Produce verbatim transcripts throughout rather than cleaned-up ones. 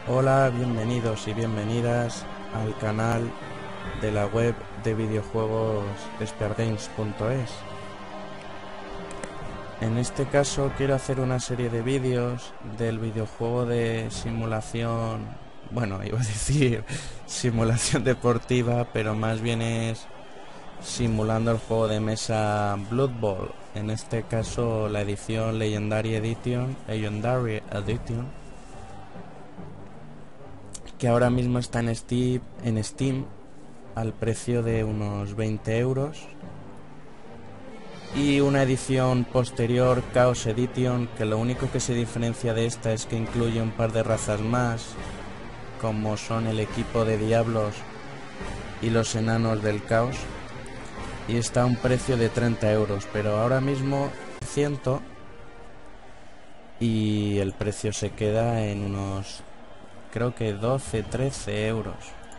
Hola, bienvenidos y bienvenidas al canal de la web de videojuegos speargames punto es. En este caso quiero hacer una serie de vídeos del videojuego de simulación, bueno, iba a decir simulación deportiva, pero más bien es simulando el juego de mesa Blood Bowl. En este caso la edición Legendary Edition, Legendary Edition, que ahora mismo está en Steam, en Steam al precio de unos veinte euros, y una edición posterior, Chaos Edition, que lo único que se diferencia de esta es que incluye un par de razas más, como son el equipo de diablos y los enanos del caos, y está a un precio de treinta euros, pero ahora mismo cien, y el precio se queda en unos, creo que doce, trece euros.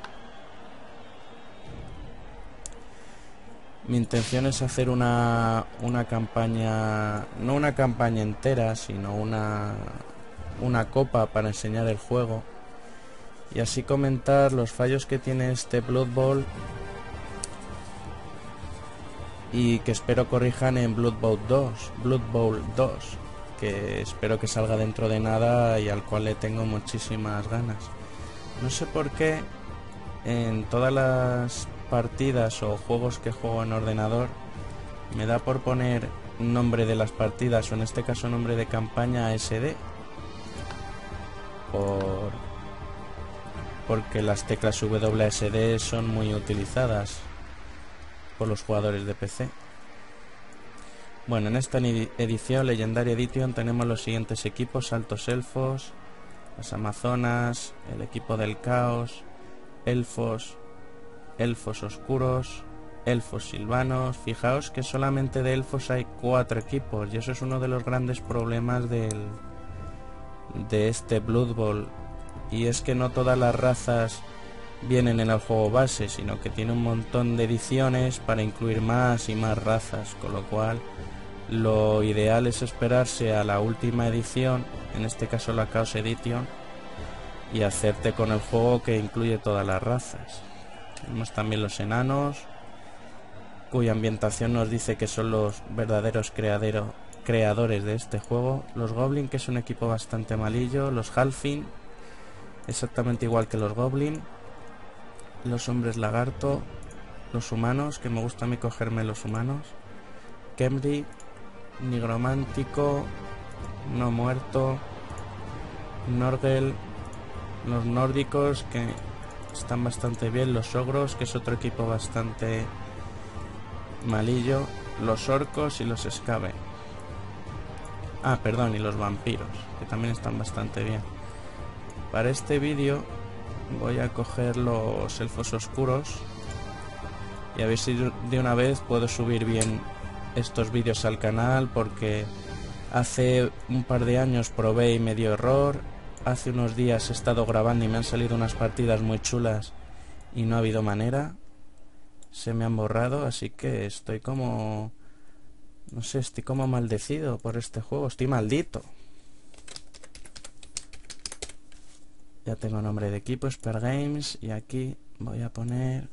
Mi intención es hacer una, una campaña, no una campaña entera, sino una, una copa para enseñar el juego y así comentar los fallos que tiene este Blood Bowl y que espero corrijan en Blood Bowl dos, Blood Bowl dos, que espero que salga dentro de nada y al cual le tengo muchísimas ganas. No sé por qué en todas las partidas o juegos que juego en ordenador me da por poner nombre de las partidas, o en este caso nombre de campaña, A S D, por porque las teclas W S D son muy utilizadas por los jugadores de P C. Bueno, en esta edición Legendary Edition tenemos los siguientes equipos: altos elfos, las amazonas, el equipo del caos, elfos, elfos oscuros, elfos silvanos. Fijaos que solamente de elfos hay cuatro equipos y eso es uno de los grandes problemas del, de este Blood Bowl, y es que no todas las razas vienen en el juego base, sino que tiene un montón de ediciones para incluir más y más razas, con lo cual lo ideal es esperarse a la última edición, en este caso la Chaos Edition, y hacerte con el juego que incluye todas las razas. Tenemos también los enanos, cuya ambientación nos dice que son los verdaderos creadero, creadores de este juego. Los goblin, que es un equipo bastante malillo. Los halfling, exactamente igual que los goblin. Los hombres lagarto. Los humanos, que me gusta a mí cogerme los humanos. Khemri, nigromántico, no muerto. Norgel, los nórdicos, que están bastante bien. Los ogros, que es otro equipo bastante malillo. Los orcos y los escabe. Ah, perdón, y los vampiros, que también están bastante bien. Para este vídeo voy a coger los elfos oscuros y a ver si de una vez puedo subir bien estos vídeos al canal, porque hace un par de años probé y me dio error. Hace unos días he estado grabando y me han salido unas partidas muy chulas y no ha habido manera, se me han borrado, así que estoy como, no sé, estoy como maldecido por este juego, estoy maldito. Ya tengo nombre de equipo, speargames, y aquí voy a poner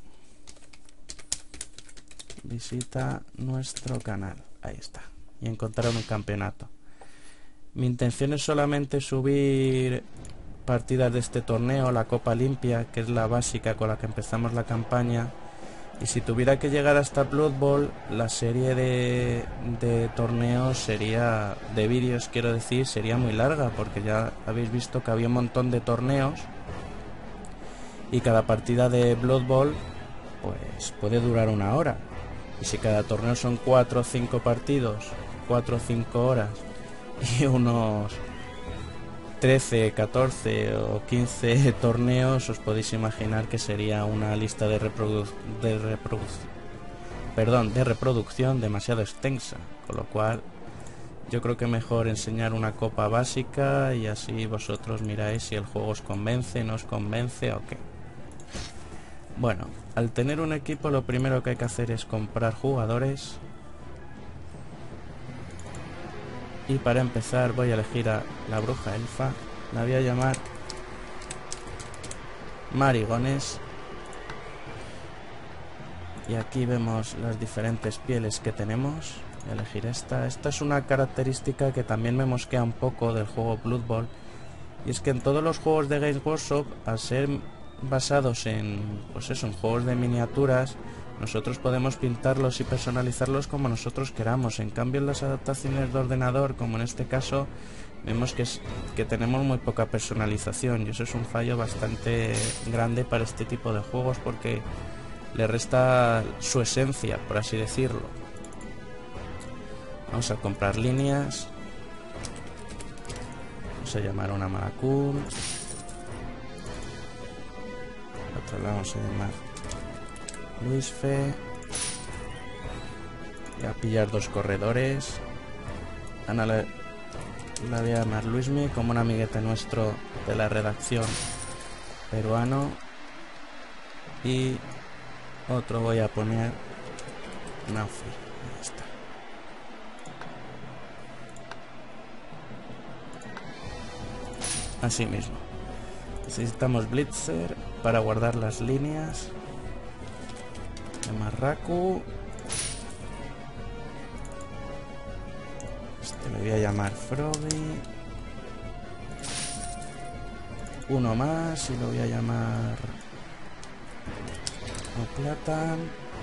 visita nuestro canal, ahí está, y encontrar un campeonato. Mi intención es solamente subir partidas de este torneo, la Copa Limpia, que es la básica con la que empezamos la campaña. Y si tuviera que llegar hasta Blood Bowl, la serie de, de torneos sería, de vídeos quiero decir, sería muy larga, porque ya habéis visto que había un montón de torneos y cada partida de Blood Bowl pues puede durar una hora. Y si cada torneo son cuatro o cinco partidos, cuatro o cinco horas y unos trece, catorce o quince torneos, os podéis imaginar que sería una lista de reproducción de reproducción perdón, de reproducción demasiado extensa, con lo cual yo creo que mejor enseñar una copa básica y así vosotros miráis si el juego os convence, no os convence o qué. Bueno, al tener un equipo lo primero que hay que hacer es comprar jugadores, y para empezar voy a elegir a la bruja elfa, la voy a llamar marigones. Y aquí vemos las diferentes pieles que tenemos. Voy a elegir esta. Esta es una característica que también me mosquea un poco del juego Blood Bowl. Y es que en todos los juegos de Games Workshop, al ser basados en, pues eso, en juegos de miniaturas, nosotros podemos pintarlos y personalizarlos como nosotros queramos. En cambio, en las adaptaciones de ordenador, como en este caso, vemos que, es, que tenemos muy poca personalización. Y eso es un fallo bastante grande para este tipo de juegos, porque le resta su esencia, por así decirlo. Vamos a comprar líneas. Vamos a llamar a una Malakun. Otro lado vamos a llamar Luisfe. Voy a pillar dos corredores. Ana la, la voy a llamar Luismi, como un amiguete nuestro de la redacción peruano. Y otro voy a poner Naufi. Ahí está. Así mismo. Necesitamos Blitzer para guardar las líneas. Marraku. Este le voy a llamar Froggy. Uno más y lo voy a llamar Platan.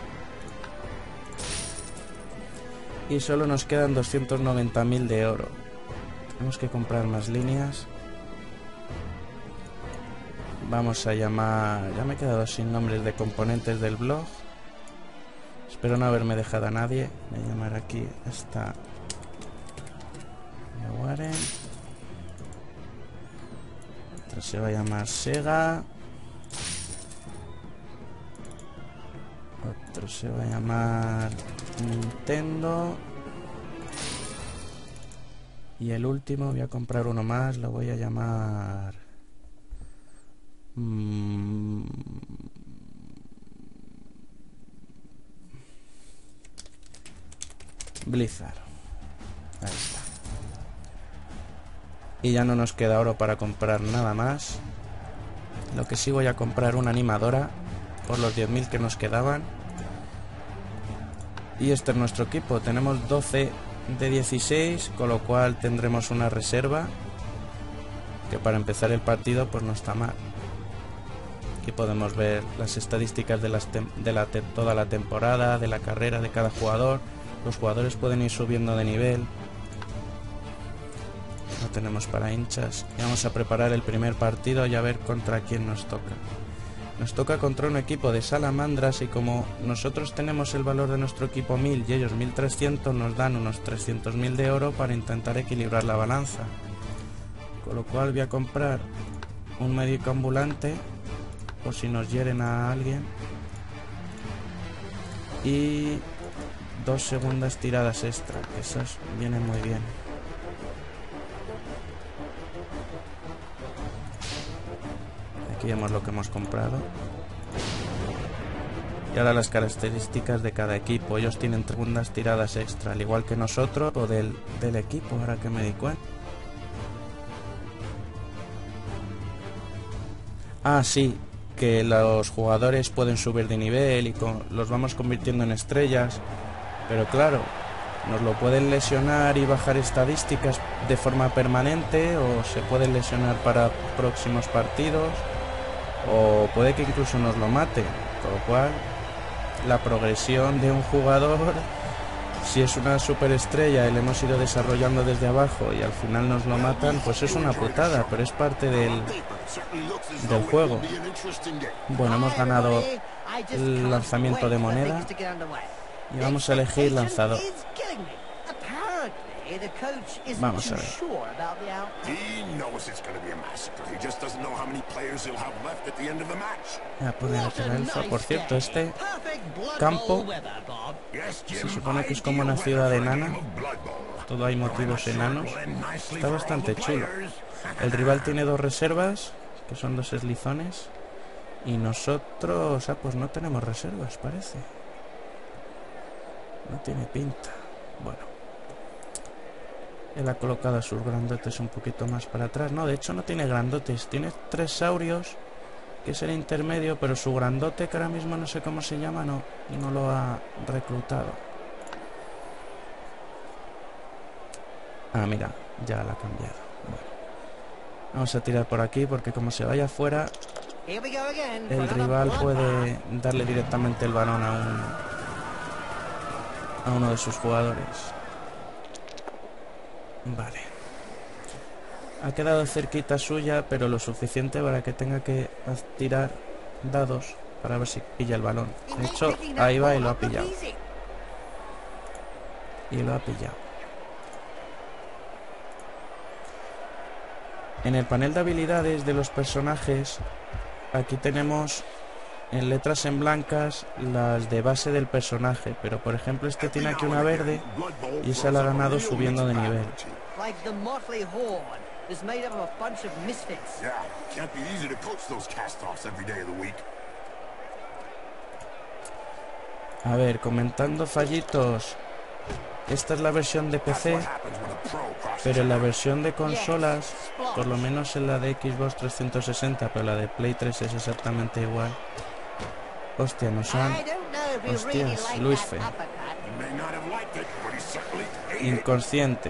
Y solo nos quedan doscientos noventa mil de oro. Tenemos que comprar más líneas. Vamos a llamar... Ya me he quedado sin nombres de componentes del blog. Espero no haberme dejado a nadie. Voy a llamar aquí esta Warren. Otra se va a llamar Sega. Otro se va a llamar Nintendo. Y el último, voy a comprar uno más, lo voy a llamar mmm... Blizzard. Ahí está. Y ya no nos queda oro para comprar nada más. Lo que sí, voy a comprar una animadora por los diez mil que nos quedaban. Y este es nuestro equipo. Tenemos doce de dieciséis, con lo cual tendremos una reserva que para empezar el partido pues no está mal. Aquí podemos ver las estadísticas de, las de la toda la temporada, de la carrera de cada jugador. Los jugadores pueden ir subiendo de nivel. No tenemos para hinchas. Y vamos a preparar el primer partido y a ver contra quién nos toca. Nos toca contra un equipo de salamandras, y como nosotros tenemos el valor de nuestro equipo mil y ellos mil trescientos, nos dan unos trescientos mil de oro para intentar equilibrar la balanza. Con lo cual voy a comprar un médico ambulante por si nos hieren a alguien. Y dos segundas tiradas extra, que esas vienen muy bien. Aquí vemos lo que hemos comprado. Y ahora las características de cada equipo. Ellos tienen segundas tiradas extra, al igual que nosotros, o del, del equipo, ahora que me di cuenta. Ah, sí, que los jugadores pueden subir de nivel y con, los vamos convirtiendo en estrellas. Pero claro, nos lo pueden lesionar y bajar estadísticas de forma permanente, o se pueden lesionar para próximos partidos, o puede que incluso nos lo mate. Con lo cual, la progresión de un jugador, si es una superestrella y le hemos ido desarrollando desde abajo y al final nos lo matan, pues es una putada, pero es parte del, del juego. Bueno, hemos ganado el lanzamiento de moneda y vamos a elegir lanzador. Vamos a ver. Voy a poner otra elfa. Por cierto, este campo se supone que es como una ciudad enana. Todo hay motivos enanos. Está bastante chulo. El rival tiene dos reservas, que son dos eslizones. Y nosotros, ah, pues no tenemos reservas, parece. No tiene pinta. Bueno. Él ha colocado a sus grandotes un poquito más para atrás. No, de hecho no tiene grandotes. Tiene tres saurios que es el intermedio, pero su grandote, que ahora mismo no sé cómo se llama, no, no lo ha reclutado. Ah, mira, ya la ha cambiado. Bueno, vamos a tirar por aquí porque como se vaya afuera, el rival puede darle directamente el balón a un a uno de sus jugadores. Vale. Ha quedado cerquita suya, pero lo suficiente para que tenga que tirar dados para ver si pilla el balón. De hecho, ahí va y lo ha pillado. Y lo ha pillado. En el panel de habilidades de los personajes, aquí tenemos en letras en blancas las de base del personaje, pero por ejemplo este tiene aquí una verde y esa la ha ganado subiendo de nivel. A ver, comentando fallitos, esta es la versión de P C, pero en la versión de consolas, por lo menos en la de Xbox trescientos sesenta, pero la de Play tres es exactamente igual. Hostia, nos han... Hostias, Luisfe. Inconsciente.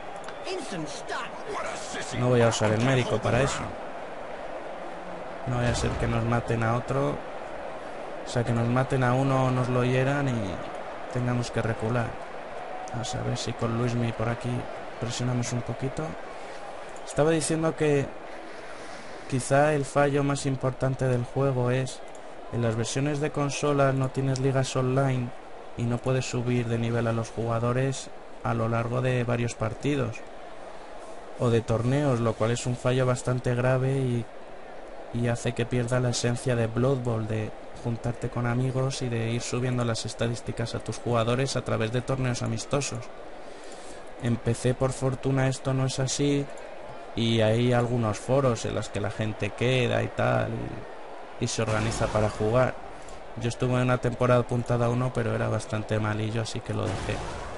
No voy a usar el médico para eso. No vaya a ser que nos maten a otro. O sea, que nos maten a uno o nos lo hieran y tengamos que recular. Vamos a ver si con Luismi por aquí presionamos un poquito. Estaba diciendo que quizá el fallo más importante del juego es en las versiones de consola no tienes ligas online y no puedes subir de nivel a los jugadores a lo largo de varios partidos o de torneos, lo cual es un fallo bastante grave y, y hace que pierda la esencia de Blood Bowl, de juntarte con amigos y de ir subiendo las estadísticas a tus jugadores a través de torneos amistosos. En P C por fortuna esto no es así y hay algunos foros en los que la gente queda y tal y, y se organiza para jugar. Yo estuve en una temporada apuntada a uno, pero era bastante malillo, así que lo dejé.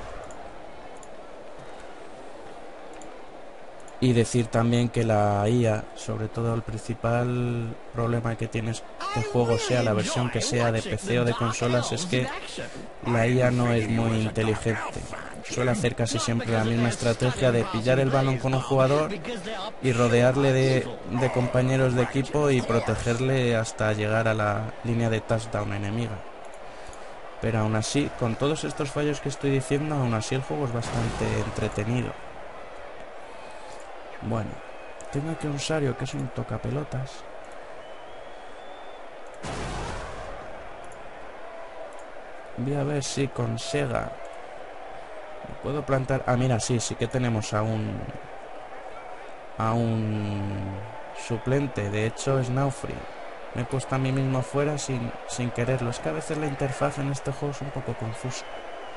Y decir también que la I A, sobre todo el principal problema que tiene este juego, sea la versión que sea de P C o de consolas, es que la I A no es muy inteligente. Suele hacer casi siempre la misma estrategia de pillar el balón con un jugador y rodearle de, de compañeros de equipo y protegerle hasta llegar a la línea de touchdown enemiga. Pero aún así, con todos estos fallos que estoy diciendo, aún así el juego es bastante entretenido. Bueno, tengo aquí un Sario que es un tocapelotas. Voy a ver si con Sega me puedo plantar. Ah, mira, sí, sí que tenemos a un a un suplente. De hecho es Naufri. Me he puesto a mí mismo fuera sin, sin quererlo. Es que a veces la interfaz en este juego es un poco confusa.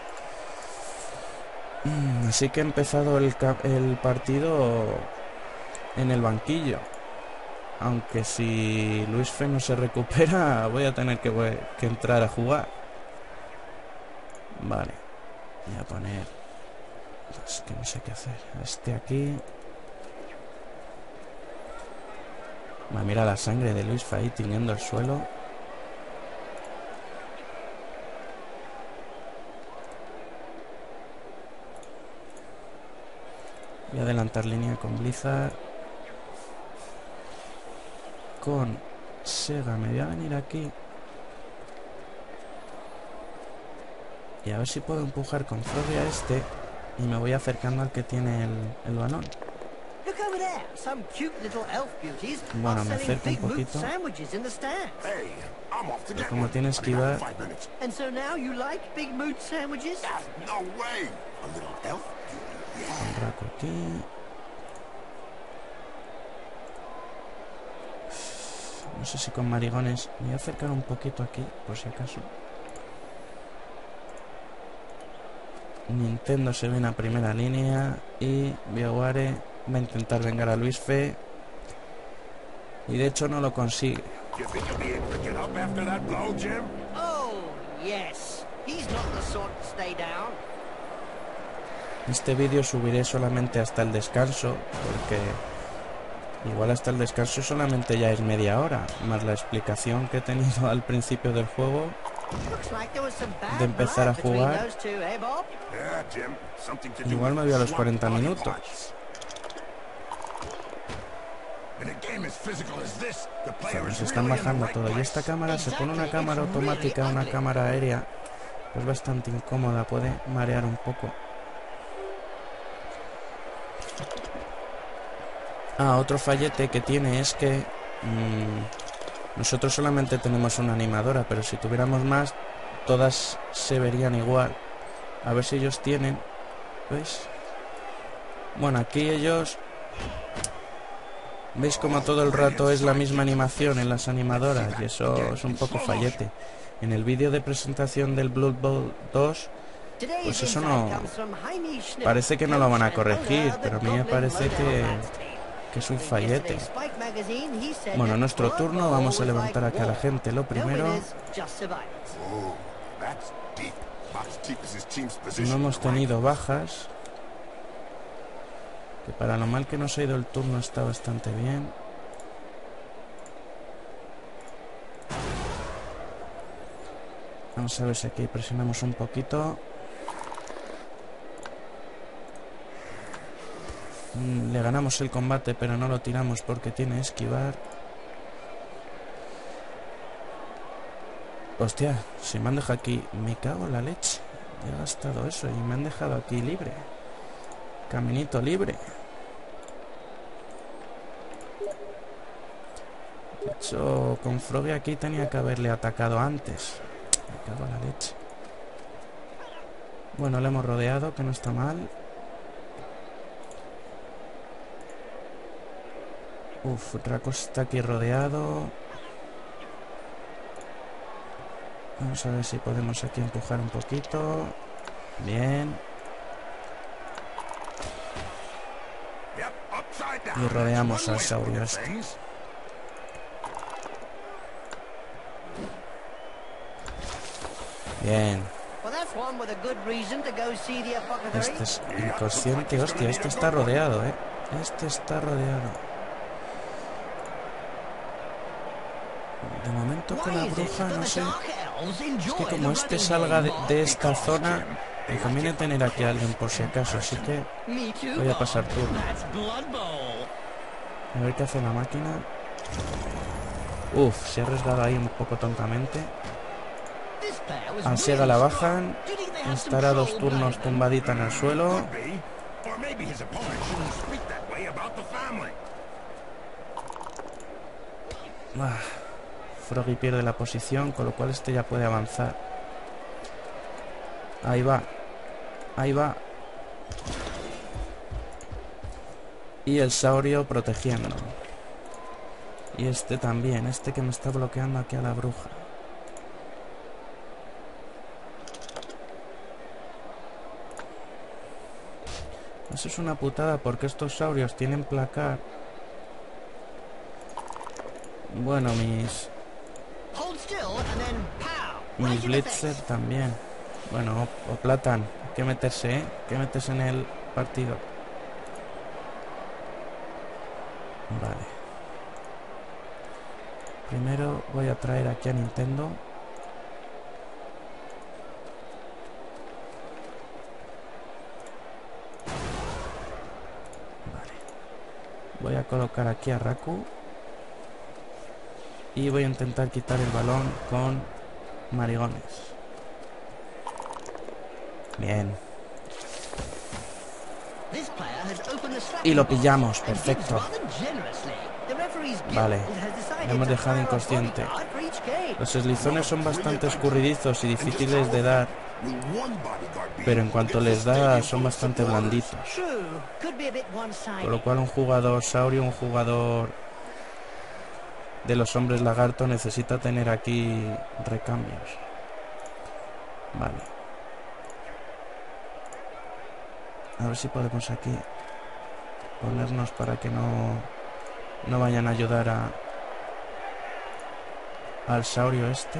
Mm, así que he empezado el, el partido en el banquillo. Aunque si Luisfe no se recupera, voy a tener que, voy, que entrar a jugar. Vale. Voy a poner... Es que no sé qué hacer. Este aquí... Va, mira la sangre de Luisfe ahí tiñendo el suelo. Voy a adelantar línea con Blizzard. Con Sega me voy a venir aquí. Y a ver si puedo empujar con Froggy a este. Y me voy acercando al que tiene el, el balón. Bueno, me acerco un poquito. Y como tiene esquivar... Un raco aquí. No sé si con marigones. Me voy a acercar un poquito aquí, por si acaso. Nintendo se viene a primera línea. Y BioWare va a intentar vengar a Luisfe. Y de hecho no lo consigue. Este vídeo subiré solamente hasta el descanso, porque Igual hasta el descanso solamente ya es media hora, más la explicación que he tenido al principio del juego, de empezar a jugar. Igual me voy a los cuarenta minutos. Se nos están bajando todo. Y esta cámara, se pone una cámara automática, una cámara aérea, pues bastante incómoda, puede marear un poco. Ah, otro fallete que tiene es que mmm, nosotros solamente tenemos una animadora, pero si tuviéramos más, todas se verían igual. A ver si ellos tienen, ¿veis? Bueno, aquí ellos, ¿veis como todo el rato es la misma animación en las animadoras? Y eso es un poco fallete. En el vídeo de presentación del Blood Bowl dos, pues eso no... Parece que no lo van a corregir, pero a mí me parece que... que es un fallete. Bueno, nuestro turno, vamos a levantar acá a la gente. Lo primero, no hemos tenido bajas, que para lo mal que nos ha ido el turno está bastante bien. Vamos a ver si aquí presionamos un poquito. Le ganamos el combate, pero no lo tiramos porque tiene esquivar. Hostia, si me han dejado aquí... Me cago en la leche. He gastado eso y me han dejado aquí libre. Caminito libre. De hecho, con Froggy aquí tenía que haberle atacado antes. Me cago en la leche. Bueno, le hemos rodeado, que no está mal. Uf, Draco está aquí rodeado. Vamos a ver si podemos aquí empujar un poquito. Bien. Y rodeamos al saurio este. Bien. Este es inconsciente. Hostia, este está rodeado, eh. Este está rodeado. De momento con la bruja, no sé. Es que como este salga de, de esta zona, me conviene tener aquí a alguien por si acaso. Así que voy a pasar turno. A ver qué hace la máquina. Uf, se ha arriesgado ahí un poco tontamente. Al Sega la bajan. Estará dos turnos tumbadita en el suelo. Ah. Froggy pierde la posición, con lo cual este ya puede avanzar. Ahí va. Ahí va. Y el saurio protegiendo. Y este también. Este que me está bloqueando aquí a la bruja. Eso es una putada porque estos saurios tienen placar. Bueno, mis... Mis Blitzer también. Bueno, o, o Platan. Hay que meterse, ¿eh? Hay que meterse en el partido. Vale. Primero voy a traer aquí a Nintendo. Vale. Voy a colocar aquí a Raku. Y voy a intentar quitar el balón con Marigones. Bien. Y lo pillamos, perfecto. Vale, le hemos dejado inconsciente. Los eslizones son bastante escurridizos y difíciles de dar, pero en cuanto les da son bastante blanditos. Con lo cual un jugador saurio, un jugador de los hombres lagarto necesita tener aquí recambios. Vale. A ver si podemos aquí ponernos para que no, no vayan a ayudar a al saurio este.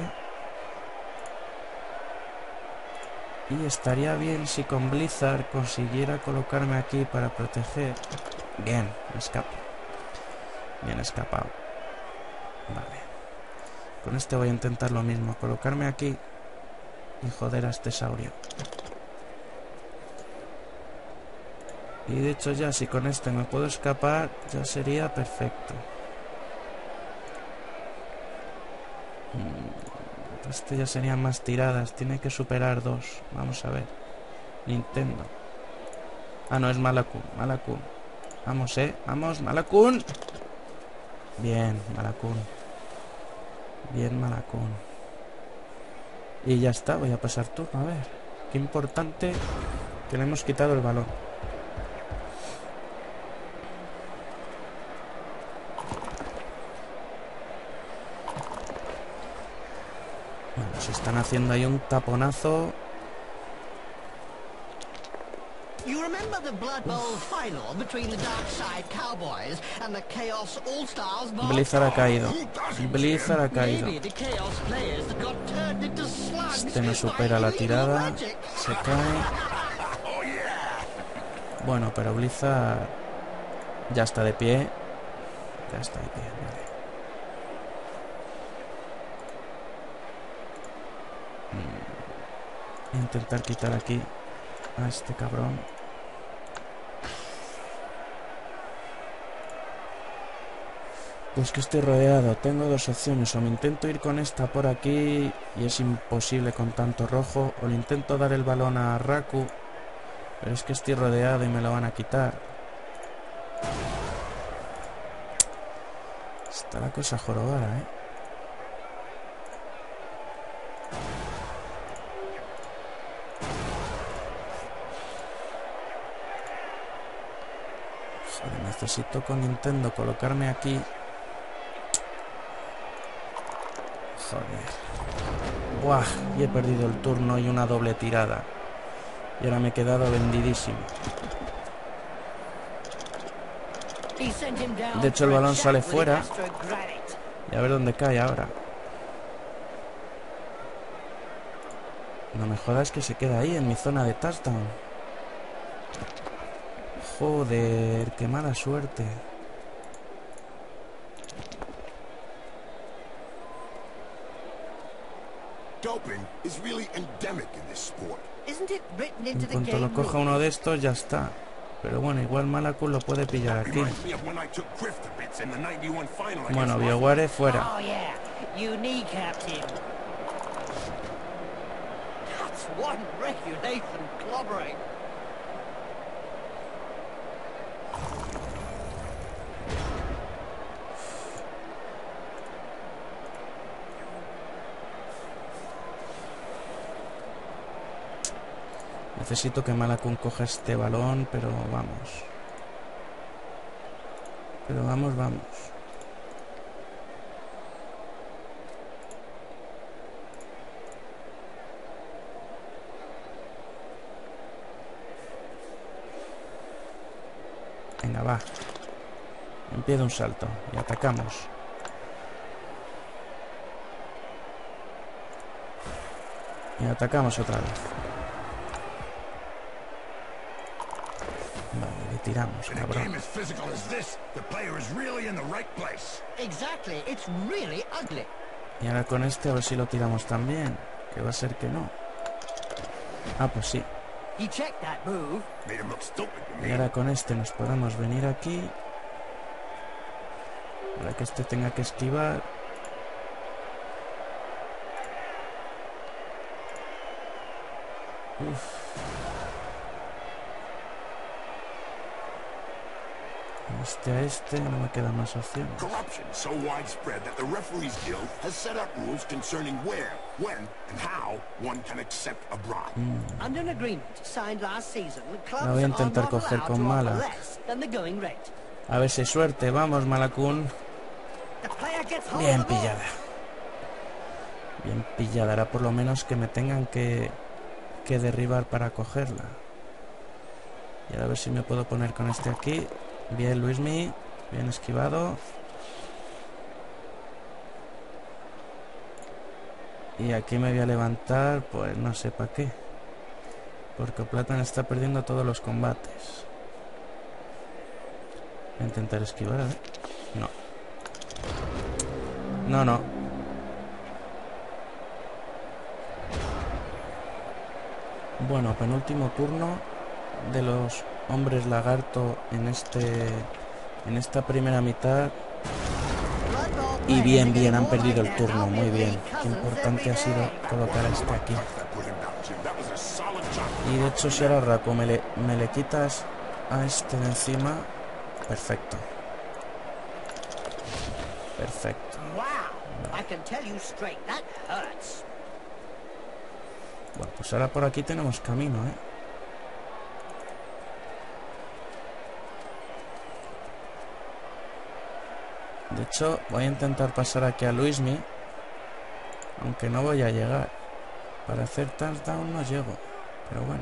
Y estaría bien si con Blizzard consiguiera colocarme aquí para proteger. Bien, me escapo. Bien escapado. Vale. Con este voy a intentar lo mismo. Colocarme aquí y joder a este saurio. Y de hecho ya si con este me puedo escapar, ya sería perfecto. Este ya serían más tiradas. Tiene que superar dos. Vamos a ver. Nintendo. Ah, no, es Malakun. Malakun. Vamos, eh. Vamos, Malakun. Bien, Malakun. Bien, Malakun. Y ya está. Voy a pasar turno. A ver. Qué importante que le hemos quitado el balón. Bueno, se están haciendo ahí un taponazo. You remember the Blood Bowl final between the Darkside Cowboys and the Chaos All-Stars? Blizzard ha caído. Blizzard ha caído. Maybe the Chaos players that got turned into slugs. Este no supera la tirada. Se cae. Bueno, pero Blizzard ya está de pie. Ya está de pie, vale. Voy a intentar quitar aquí a este cabrón. Pues que estoy rodeado. Tengo dos opciones. O me intento ir con esta por aquí y es imposible con tanto rojo. O le intento dar el balón a Raku. Pero es que estoy rodeado y me lo van a quitar. Está la cosa jorobada, ¿eh? Joder, necesito con Nintendo colocarme aquí. Joder. Buah, y he perdido el turno y una doble tirada. Y ahora me he quedado vendidísimo. De hecho el balón sale fuera. Y a ver dónde cae ahora. No me jodas que se queda ahí en mi zona de touchdown. Joder, qué mala suerte. En cuanto lo coja uno de estos ya está. Pero bueno, igual Malakun lo puede pillar aquí. Bueno, BioWare fuera. Necesito que Malakun coja este balón, pero vamos. Pero vamos, vamos. Venga, va. En pie de un salto. Y atacamos. Y atacamos otra vez. Vale, le tiramos, cabrón. Y ahora con este a ver si lo tiramos también. Que va a ser que no. Ah, pues sí. Y ahora con este nos podemos venir aquí. Para que este tenga que esquivar. Uf. Este a este no me quedan más opciones. Mm. La voy a intentar coger con Malak. A ver si hay suerte. Vamos, Malakun. Bien pillada. Bien pillada. Ahora por lo menos que me tengan que, que derribar para cogerla. Y ahora a ver si me puedo poner con este aquí. Bien, Luismi. Bien esquivado. Y aquí me voy a levantar, pues no sé para qué. Porque Platan está perdiendo todos los combates. Voy a intentar esquivar, a ver. No. No, no. Bueno, penúltimo turno de los hombres lagarto en este en esta primera mitad. Y bien, bien, han perdido el turno, muy bien. Qué importante ha sido colocar a este aquí. Y de hecho, si ahora Raku me le, me le quitas a este de encima, perfecto. Perfecto. Bueno, pues ahora por aquí tenemos camino, ¿eh? De hecho, voy a intentar pasar aquí a Luismi, aunque no voy a llegar. Para hacer touchdown no llego, pero bueno.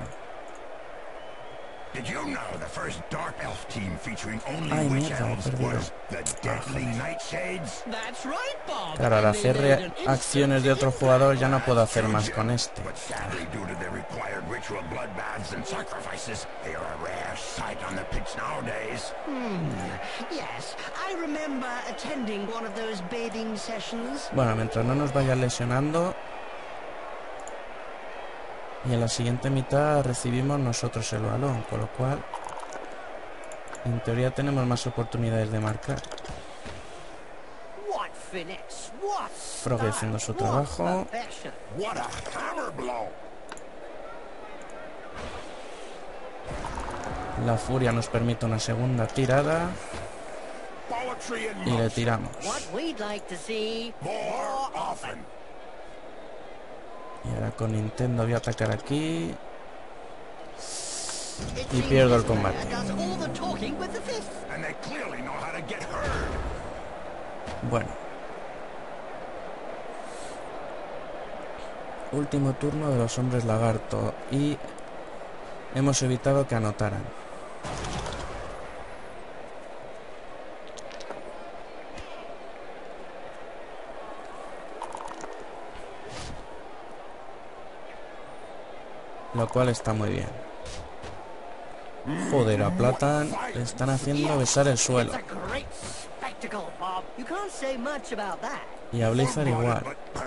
Ay, mierda, he perdido. Claro, al hacer acciones de otro jugador ya no puedo hacer más con este. Bueno, mientras no nos vayan lesionando. Y en la siguiente mitad recibimos nosotros el balón, con lo cual en teoría tenemos más oportunidades de marcar. Frog haciendo su trabajo. La furia nos permite una segunda tirada. Y le tiramos. Y ahora con Nintendo voy a atacar aquí. Y pierdo el combate. Bueno. Último turno de los hombres lagarto. Y hemos evitado que anotaran. Lo cual está muy bien. Joder, a Platan le están haciendo besar el suelo. Y a Blizzard igual.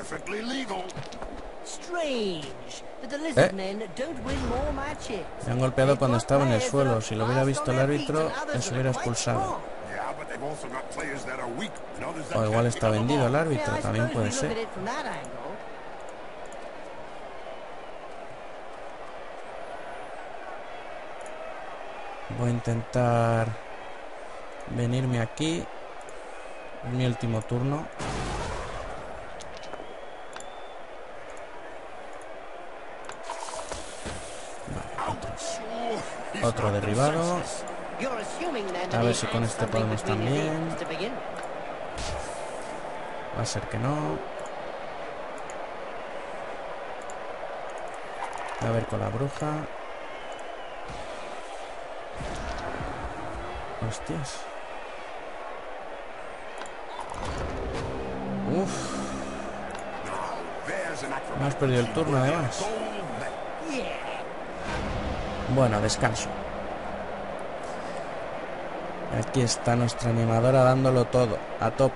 ¿Eh? Me han golpeado cuando estaba en el suelo. Si lo hubiera visto el árbitro, les hubiera expulsado. O igual está vendido el árbitro, también puede ser. Voy a intentar venirme aquí. Mi último turno. Vale, otro. Otro derribado. A ver si con este podemos también. Va a ser que no. A ver con la bruja. Hostias. Uff. Me has perdido el turno además. Bueno, descanso. Aquí está nuestra animadora dándolo todo, a tope.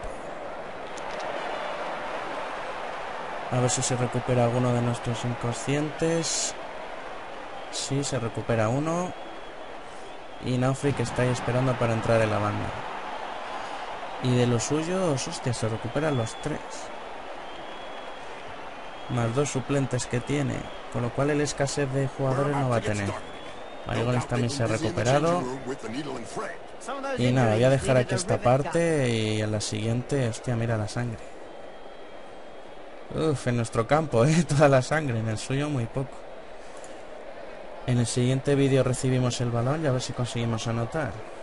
A ver si se recupera alguno de nuestros inconscientes. Sí, se recupera uno. Y Naufri que está ahí esperando para entrar en la banda. Y de los suyos, hostia, se recuperan los tres. Más dos suplentes que tiene. Con lo cual el escasez de jugadores no va a tener. Marigones también se ha recuperado. Y nada, voy a dejar aquí esta parte. Y en la siguiente, hostia, mira la sangre. Uf, en nuestro campo, eh, toda la sangre. En el suyo muy poco. En el siguiente vídeo recibimos el balón y a ver si conseguimos anotar.